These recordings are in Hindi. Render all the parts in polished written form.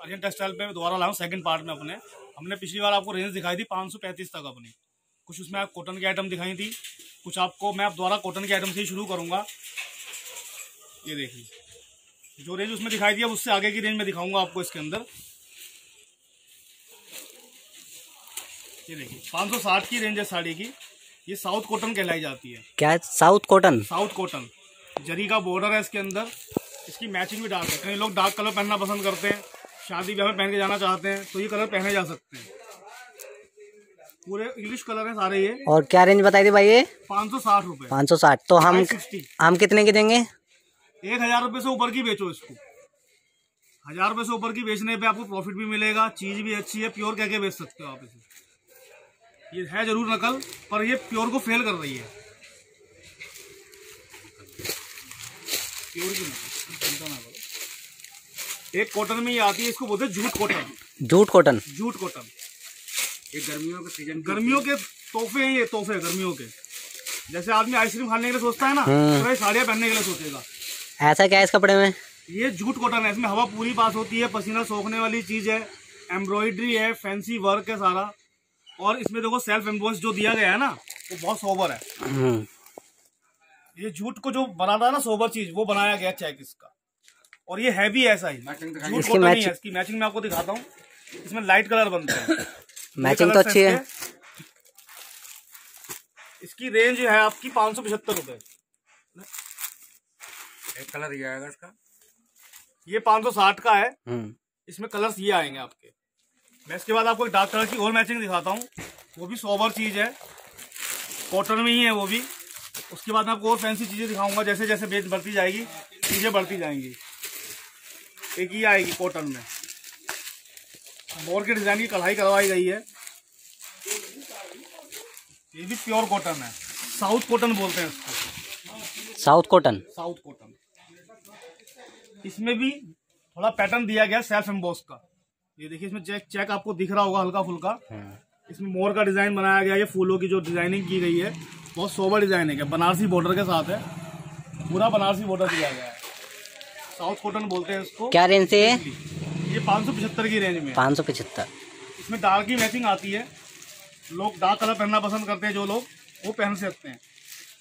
आर्यन टेक्सटाइल पे दोबारा लाऊं सेकंड पार्ट में अपने। हमने पिछली बार आपको रेंज दिखाई थी 535 तक अपनी, कुछ उसमें आप कॉटन की आइटम दिखाई थी, कुछ आपको मैं अब दोबारा कॉटन की आइटम से ही शुरू करूंगा। ये देखिए जो रेंज उसमें दिखाई थी अब उससे आगे की रेंज में दिखाऊंगा आपको इसके अंदर। ये देखिए 560 की रेंज है साड़ी की। ये साउथ कॉटन कहलाई जाती है। क्या है? South cotton. South cotton, zari का बॉर्डर है इसके अंदर। इसकी मैचिंग भी डार्क है, कई लोग डार्क कलर पहनना पसंद करते हैं, शादी ब्याह में पहन के जाना चाहते हैं तो ये कलर पहने जा सकते हैं। पूरे इंग्लिश कलर है सारे ये। और क्या रेंज बताई थी भाई ये? 560 रुपए। 560। तो हम कितने की देंगे? 1000 रुपए से ऊपर की बेचो इसको। 1000 रुपए से ऊपर की बेचने पे आपको प्रॉफिट भी मिलेगा, चीज भी अच्छी है, प्योर कह के बेच सकते हो आप इसे। ये है जरूर नकल पर ये प्योर को फेल कर रही है। प्योर की चिंता ना करो। एक कॉटन में ये आती है, इसको बोलते हैं jute cotton. Jute cotton. Jute cotton ये गर्मियों के सीजन, गर्मियों के तोहफे हैं ये, तोहफे गर्मियों के। जैसे आदमी आइसक्रीम खाने के लिए सोचता है ना, तो साड़ियाँ पहनने के लिए सोचेगा। ऐसा क्या है इस कपड़े में? ये जूट कॉटन है, इसमें हवा पूरी पास होती है, पसीना सोखने वाली चीज है, एम्ब्रॉयडरी है, फैंसी वर्क है सारा। और इसमें देखो सेल्फ एम्बॉस जो दिया गया है ना वो बहुत सोबर है। ये जूट को जो बनाता है ना सोबर चीज, वो बनाया गया चेक इसका। और ये है भी ऐसा ही, जूट कॉटन ही है। इसकी मैचिंग मैं आपको दिखाता हूँ। इसमें लाइट कलर बनते हैं। मैचिंग तो अच्छी है। इसकी रेंज है आपकी 575 रुपए। एक कलर ये आएगा इसका, ये 560 का है। इसमें कलर्स ये आएंगे आपके। मैं इसके बाद आपको एक डार्क कलर की और मैचिंग दिखाता हूँ, वो भी सोबर चीज है, कॉटन में ही है वो भी। उसके बाद मैं आपको और फैंसी चीजें दिखाऊंगा। जैसे जैसे बेच बढ़ती जाएगी चीजें बढ़ती जाएंगी। एक ये आएगी कॉटन में, मोर के डिजाइन की कढ़ाई करवाई गई है। ये भी प्योर कॉटन है, साउथ कॉटन बोलते हैं इसको। South cotton. South cotton. इसमें भी थोड़ा पैटर्न दिया गया सेल्फ एम्बॉस का। ये देखिए इसमें चेक आपको दिख रहा होगा हल्का फुल्का। इसमें मोर का डिजाइन बनाया गया है। ये फूलों की जो डिजाइनिंग की गई है बहुत सोबर डिजाइन है, बनारसी बॉर्डर के साथ है, पूरा बनारसी बॉर्डर दिया गया है। साउथ कॉटन बोलते हैं इसको। क्या रेंज से है? ये 575 की रेंज में। 575। इसमें डार्क की मैचिंग आती है। लोग डार्क कलर पहनना पसंद करते हैं, जो लोग वो पहन सकते हैं।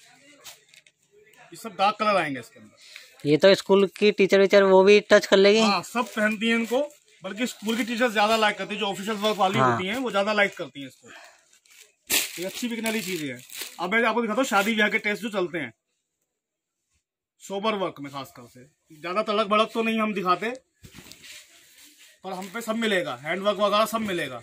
ये सब डार्क कलर आएंगे इसके अंदर। ये तो स्कूल की टीचर वीचर वो भी टच कर लेगी। हाँ सब पहनती हैं इनको, बल्कि स्कूल की टीचर्स ज्यादा लाइक करती है। जो ऑफिशियल वर्क वाली होती हैं वो ज्यादा लाइक करती हैं इसको। ये अच्छी बिकने वाली चीज है। अब मैं आपको दिखाता हूँ शादी ब्याह के टेस्ट जो चलते हैं सोबर वर्क में, खासकर से ज्यादा तड़क भड़क तो नहीं हम दिखाते, पर हम पे सब मिलेगा, हैंड वर्क वगैरह सब मिलेगा।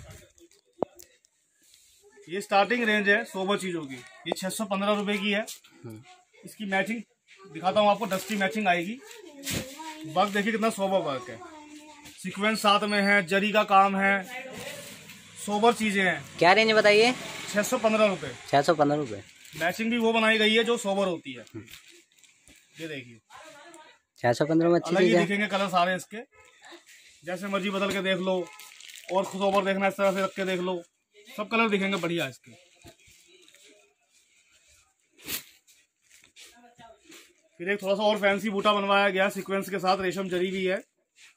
ये स्टार्टिंग रेंज है सोबर चीजों की। ये 615 रुपए की है। इसकी मैचिंग दिखाता हूँ आपको, डस्टी मैचिंग आएगी। वर्क देखिए कितना सोबर वर्क है, सीक्वेंस साथ में है, जरी का काम है, सोबर चीजें हैं। क्या रेंज बताइए? 615 रुपए। 615 रुपए। मैचिंग भी वो बनाई गई है जो सोबर होती है। ये देखिए 615 में अच्छी अलग ही चीज है। दिखेंगे कलर सारे इसके, जैसे मर्जी बदल के देख लो, और सोबर देखना इस तरह से रख के देख लो, सब कलर दिखेंगे बढ़िया इसके। फिर एक थोड़ा सा और फैंसी बूटा बनवाया गया सीक्वेंस के साथ, रेशम जरी भी है।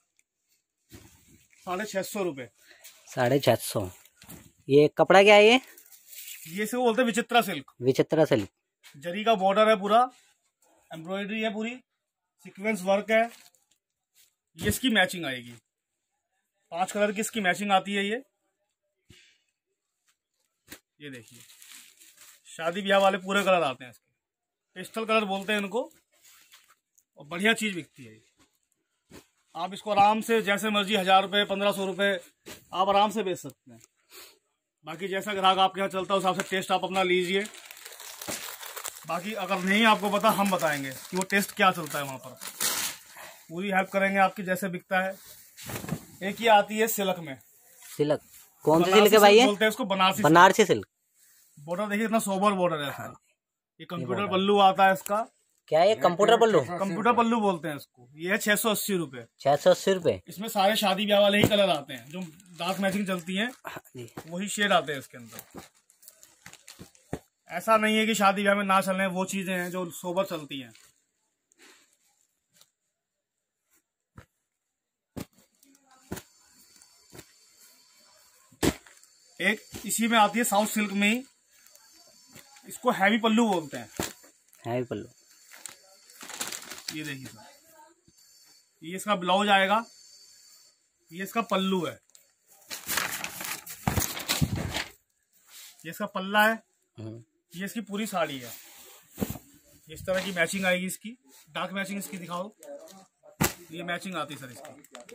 650 रुपए। 650। ये कपड़ा क्या है ये? ये से बोलते हैं विचित्रा सिल्क। विचित्रा सिल्क। जरी का बॉर्डर है पूरा, एम्ब्रॉयडरी है पूरी, सीक्वेंस वर्क है। ये इसकी मैचिंग आएगी, 5 कलर की इसकी मैचिंग आती है। ये देखिए शादी ब्याह वाले पूरे कलर आते हैं इसके, पेस्टल कलर बोलते हैं इनको, और बढ़िया चीज बिकती है। आप इसको आराम से जैसे मर्जी 1000 रुपए 1500 रुपए आप आराम से बेच सकते हैं। बाकी जैसा ग्राहक आपके यहाँ चलता है उस हिसाब से टेस्ट आप अपना लीजिए। बाकी अगर नहीं आपको पता हम बताएंगे कि वो टेस्ट क्या चलता है वहाँ पर, पूरी हेल्प करेंगे आपकी जैसे बिकता है। एक ये आती है सिल्क में। सिल्क कौन सी सिल्क है भाई? बोलते हैं इसको बनारसी। बनारसी सिल्क। बॉर्डर देखिए इतना सोबर बॉर्डर है इसका। ये कंप्यूटर पल्लू आता है इसका। क्या है? कंप्यूटर पल्लू। कंप्यूटर पल्लू बोलते हैं इसको। ये है 680 रुपए। 680 रुपए। इसमें सारे शादी ब्याह वाले ही कलर आते हैं, जो डार्क मैचिंग चलती है वही शेड आते हैं इसके अंदर। ऐसा नहीं है कि शादी ब्याह में ना चलने, वो चीजें हैं जो सोबर चलती हैं। एक इसी में आती है साउथ सिल्क में ही, इसको हैवी पल्लू बोलते हैं। हैवी पल्लू। ये देखिए सर, ये इसका ब्लाउज आएगा, ये इसका पल्लू है, ये इसका पल्ला है, ये इसकी पूरी साड़ी है। इस तरह की मैचिंग आएगी इसकी, डार्क मैचिंग इसकी दिखाओ, ये मैचिंग आती है सर इसकी।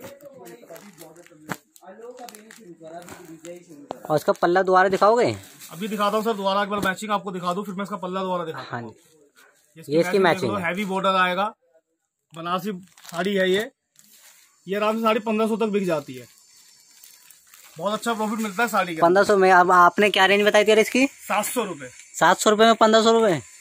और इसका पल्ला दोबारा दिखाओगे? अभी दिखाता हूँ सर, दोबारा एक बार मैचिंग आपको दिखा दूं, फिर मैं इसका पल्ला दोबारा दिखाता हूँ। हाँ जी, ये इसकी मैचिंग है। हैवी बॉर्डर आएगा, बनारसी साड़ी है ये आराम से 1550 तक बिक जाती है। बहुत अच्छा प्रॉफिट मिलता है साड़ी का। 1500 में। अब आपने क्या रेंज बताई थी इसकी? 700 रुपये। 700 रुपये में 1500 रुपये।